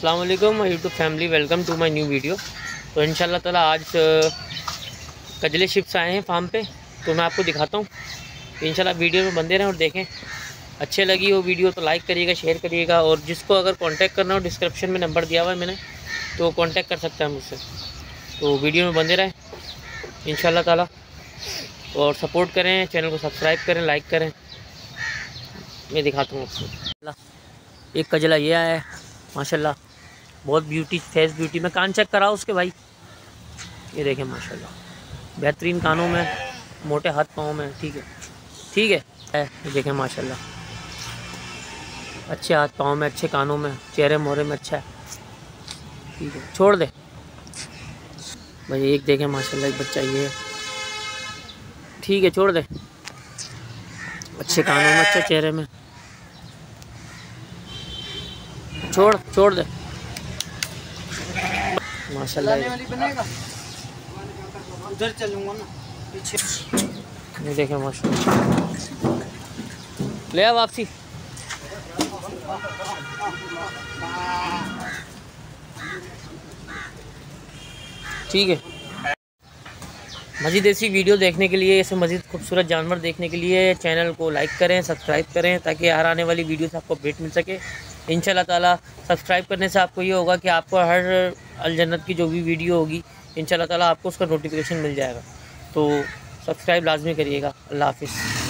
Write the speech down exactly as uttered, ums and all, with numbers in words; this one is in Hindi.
अस्सलाम वालेकुम YouTube family, welcome to my new video. तो इंशाल्लाह ताला आज कजले शिप्स आए हैं फार्म पे, तो मैं आपको दिखाता हूँ। इंशाल्लाह वीडियो में बंदे रहें और देखें। अच्छे लगी वो वीडियो तो लाइक करिएगा, शेयर करिएगा, और जिसको अगर कांटेक्ट करना हो डिस्क्रिप्शन में नंबर दिया हुआ है मैंने, तो कांटेक्ट कर सकता है मुझसे। तो वीडियो में बंदे रहें इंशाल्लाह ताला, और सपोर्ट करें, चैनल को सब्सक्राइब करें, लाइक करें। मैं दिखाता हूँ आपको। एक कजला ये आया है माशाल्लाह, बहुत ब्यूटी, फेस ब्यूटी में। कान चेक कराओ उसके भाई, ये देखें माशाल्लाह, बेहतरीन कानों में, मोटे हाथ पाँव में। ठीक है ठीक है ये देखें माशाल्लाह, अच्छे हाथ पाँव में, अच्छे कानों में, चेहरे मोहरे में अच्छा है। ठीक है, छोड़ दे भाई। एक देखें माशाल्लाह, एक बच्चा ये है। ठीक है, छोड़ दे। अच्छे कानों में, अच्छे चेहरे में, छोड़ छोड़ दे माशाल्लाह। उधर चलूंगा ना पीछे। ये देखें माशाल्लाह, ले आ वापसी। ठीक है, मज़ीद ऐसी वीडियो देखने के लिए, ऐसे मज़ीद खूबसूरत जानवर देखने के लिए चैनल को लाइक करें, सब्सक्राइब करें, ताकि हर आने वाली वीडियो से आपको अपडेट मिल सके। इंशाल्लाह ताला सब्सक्राइब करने से आपको ये होगा कि आपको हर अल जन्नत की जो भी वीडियो होगी इंशाल्लाह ताला आपको उसका नोटिफिकेशन मिल जाएगा। तो सब्सक्राइब लाजमी करिएगा। अल्लाह हाफिज़।